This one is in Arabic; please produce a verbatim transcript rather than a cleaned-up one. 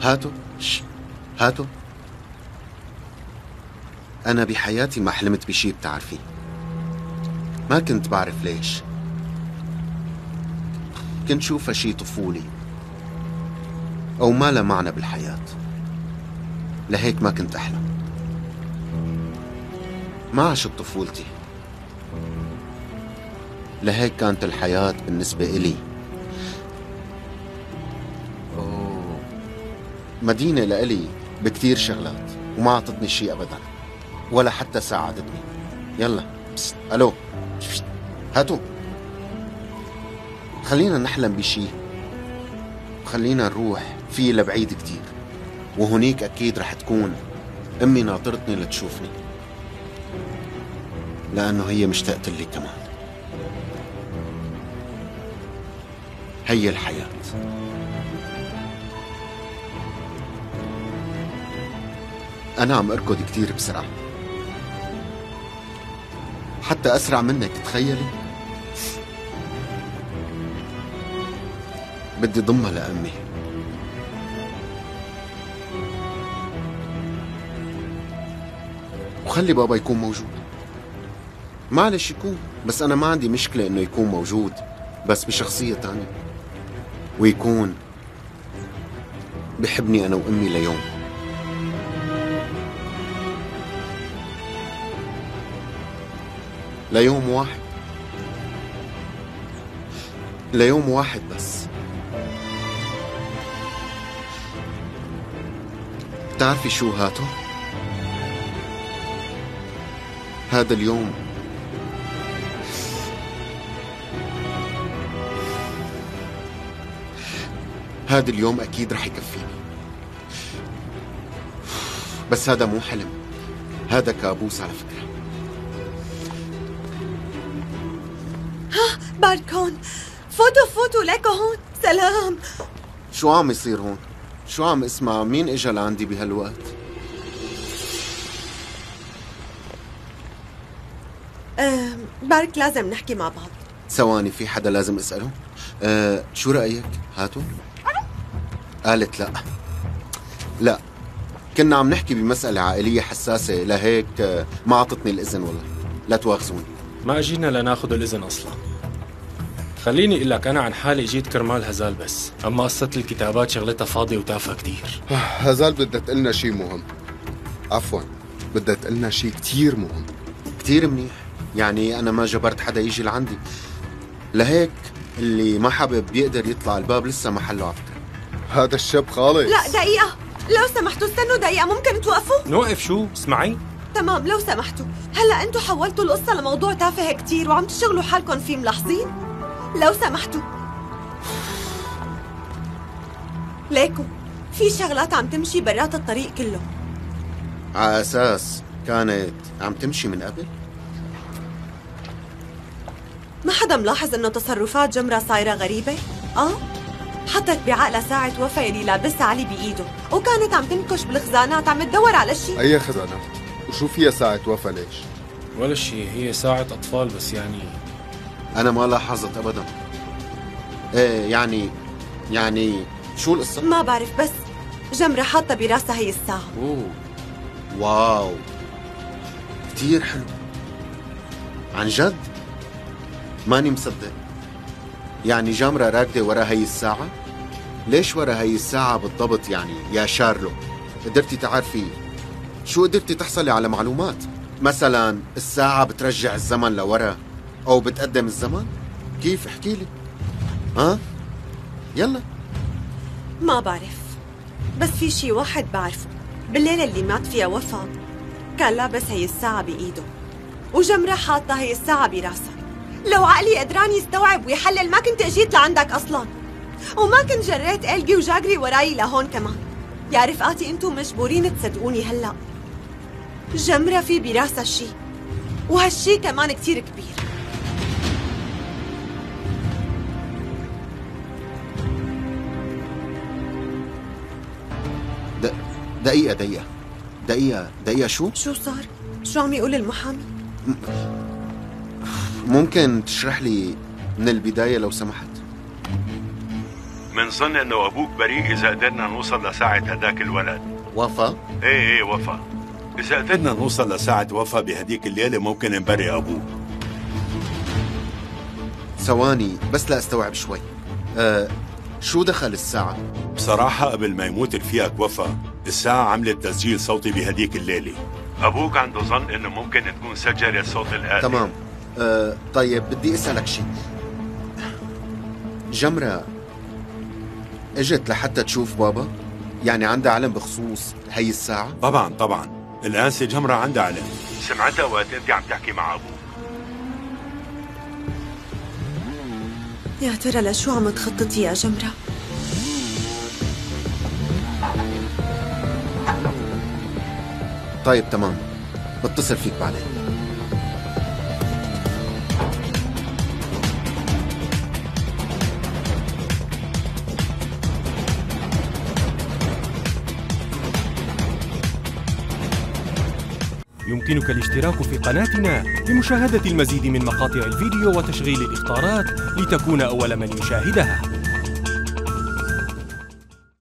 هاتوا شش. هاتوا. أنا بحياتي ما حلمت بشي بتعرفي. ما كنت بعرف ليش. كنت شوفها شي طفولي أو ما له معنى بالحياة، لهيك ما كنت أحلم. ما عشت طفولتي، لهيك كانت الحياة بالنسبة إلي أوه. مدينة لإلي بكتير شغلات، وما عطتني شي أبدا ولا حتى ساعدتني. يلا بس. ألو هاتوا، خلينا نحلم بشي، وخلينا نروح فيه لبعيد كتير، وهنيك أكيد رح تكون أمي ناطرتني لتشوفني، لأنه هي مشتاقة لي كمان. هي الحياة. أنا عم أركض كتير بسرعة، حتى أسرع منك، تخيلي. بدي ضمها لأمي. وخلي بابا يكون موجود. معلش يكون، بس أنا ما عندي مشكلة إنه يكون موجود، بس بشخصية تانية، ويكون بحبني أنا وأمي ليوم. ليوم واحد، ليوم واحد بس. بتعرفي شو هاتو؟ هذا اليوم هذا اليوم أكيد رح يكفيني، بس هذا مو حلم، هذا كابوس على فكرة. ها بارك هون، فوتوا فوتوا ليكو هون. سلام. شو عم يصير هون؟ شو عم اسمع؟ مين اجا لعندي بهالوقت؟ أه بارك، لازم نحكي مع بعض. ثواني، في حدا لازم اسأله. أه شو رأيك؟ هاتوا. قالت لا لا، كنا عم نحكي بمسألة عائلية حساسة، لهيك ما عطتني الإذن. والله لا تواخذوني. ما اجينا لناخذ الإذن أصلا. خليني اقول لك، انا عن حالي جيت كرمال هزال بس، اما قصة الكتابات شغلتها فاضية وتافهة كتير. هزال بدها تقلنا شي مهم. عفوا، بدها تقلنا شي كتير مهم. كتير منيح، يعني أنا ما جبرت حدا يجي لعندي، لهيك اللي ما حابب بيقدر يطلع الباب لسه محله على فكرة. هذا الشاب خالص. لا دقيقة، لو سمحتوا استنوا دقيقة، ممكن توقفوا؟ نوقف شو؟ اسمعي. تمام لو سمحتوا. هلا انتوا حولتوا القصة لموضوع تافه كتير وعم تشغلوا حالكم فيه، ملاحظين؟ لو سمحتوا. ليكو في شغلات عم تمشي برات الطريق كله. على أساس كانت عم تمشي من قبل؟ ما حدا ملاحظ انه تصرفات جمرة صايرة غريبة؟ اه؟ حطت بعقلها ساعة وفا يلي لابسها علي بإيده، وكانت عم تنكش بالخزانات عم تدور على شيء. أي خزانات؟ وشو فيها ساعة وفا ليش؟ ولا شيء، هي ساعة أطفال بس يعني. أنا ما لاحظت أبدا. إيه يعني يعني شو القصة؟ ما بعرف، بس جمرة حاطة براسها هي الساعة. أوه واو، كتير حلو عن جد، ماني مصدق. يعني جمرة راكدة ورا هي الساعة؟ ليش ورا هي الساعة بالضبط يعني يا شارلو؟ قدرتي تعرفي شو؟ قدرتي تحصلي على معلومات؟ مثلا الساعة بترجع الزمن لورا أو بتقدم الزمن؟ كيف؟ احكي لي. ها؟ يلا. ما بعرف، بس في شي واحد بعرفه، بالليلة اللي مات فيها وفا كان لابس هي الساعة بإيده، وجمرة حاطة هي الساعة براسها. لو عقلي قدران يستوعب ويحلل ما كنت اجيت لعندك أصلا، وما كنت جريت قلبي وجاقري وراي لهون كمان. يا رفقاتي انتو مجبورين تصدقوني هلأ، جمرة في براسها شي، وهالشي كمان كتير كبير. دقيقة دقيقة دقيقة دقيقة شو؟ شو صار؟ شو عم يقول المحامي؟ ممكن تشرح لي من البداية لو سمحت؟ منظن انه ابوك بريء اذا قدرنا نوصل لساعة هداك الولد. وفا؟ ايه ايه وفا، اذا قدرنا نوصل لساعة وفا بهديك الليلة ممكن نبرئ ابوك. ثواني بس لاستوعب شوي. أه شو دخل الساعة؟ بصراحة قبل ما يموت رفيقك وفا، الساعة عملت تسجيل صوتي بهديك الليلة. ابوك عنده ظن انه ممكن تكون سجلت صوت الآلة. تمام. أه طيب بدي اسألك شيء. جمرة اجت لحتى تشوف بابا؟ يعني عندها علم بخصوص هي الساعة؟ طبعا طبعا، الآنسة جمرة عندها علم، سمعتها وقت انت عم تحكي مع ابوك. يا ترى لشو عم تخططي يا جمرة؟ طيب تمام، بتصل فيك بعدين. يمكنك الاشتراك في قناتنا لمشاهدة المزيد من مقاطع الفيديو وتشغيل الإخطارات لتكون أول من يشاهدها.